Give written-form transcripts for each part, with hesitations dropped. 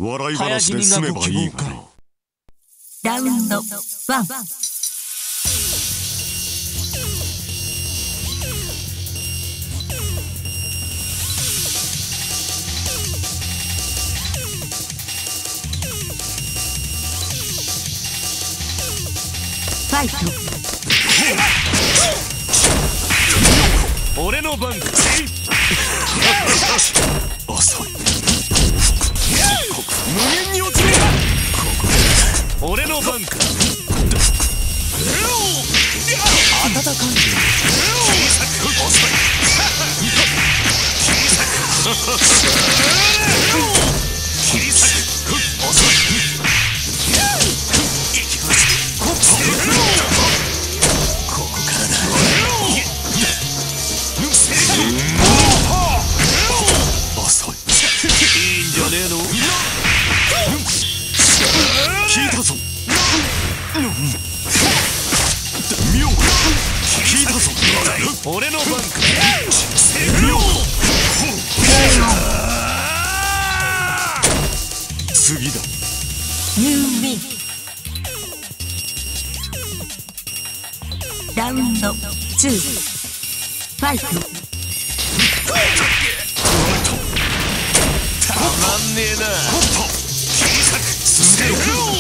笑い話で済めばいいがな。 ラウンド1。ファイト。 俺の番だ。遅い。無限に落ちろ。俺の番か。温かい。遅い。切り裂く。遅い。ここからだ。遅い。いいんじゃねえの。聞いたぞ。妙。聞いたぞ。俺の番か。妙。次だ。 You win。ラウンド2。ファイト。 たまんねえな。続けろ。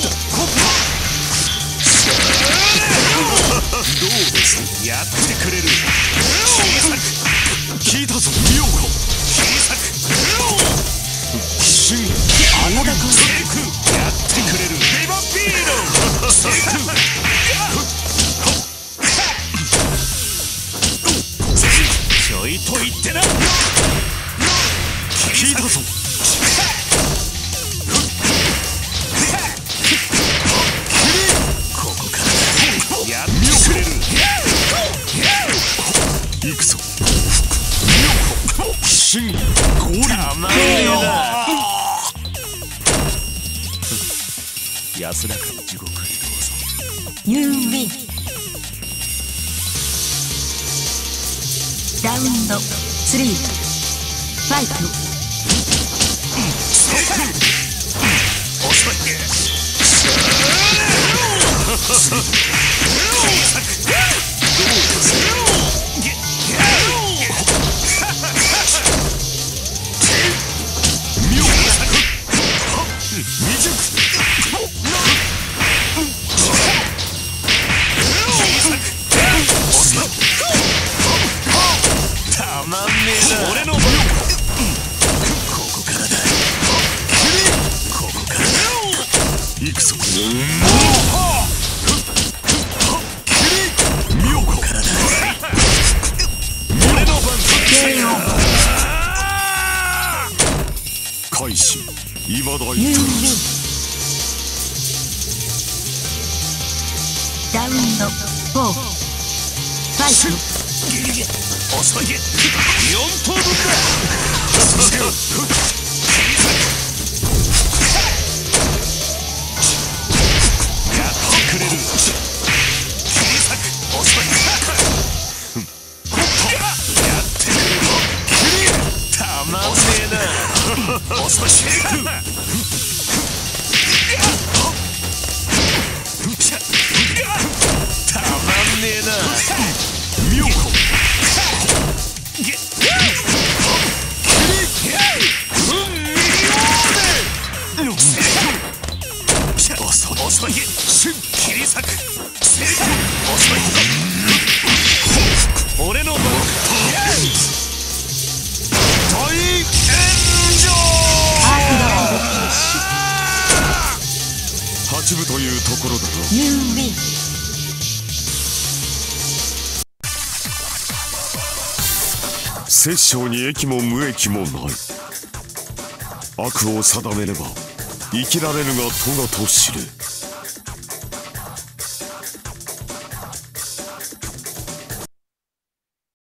どうですやってくれる。聞いたぞ妙子。真あなたか成功やってくれる。ビバビーノ成功。ちょいと言ってな。聞いたぞ。ここからやってくれる。行くぞ。真降臨。たまんねえな。安らかに地獄へどうぞ。 You win。ラウンド3。ファイト。 遅い。俺の番。ここからだ。ここからだ。行くぞ。妙子からだ。俺の番。開始。今だ言った。 ラウンド4。ファイト。 遅い。4等分だ。続けろ。やってくれる。切り裂く。遅い。やってくれる。たまんねえな。遅い。たまんねえな。妙子。遅い。切り裂く。成功。遅い。俺の番。大炎上。8分というところだろ。 You win。 殺生に益も無益もない。悪を定めれば生きられぬが咎と知れ。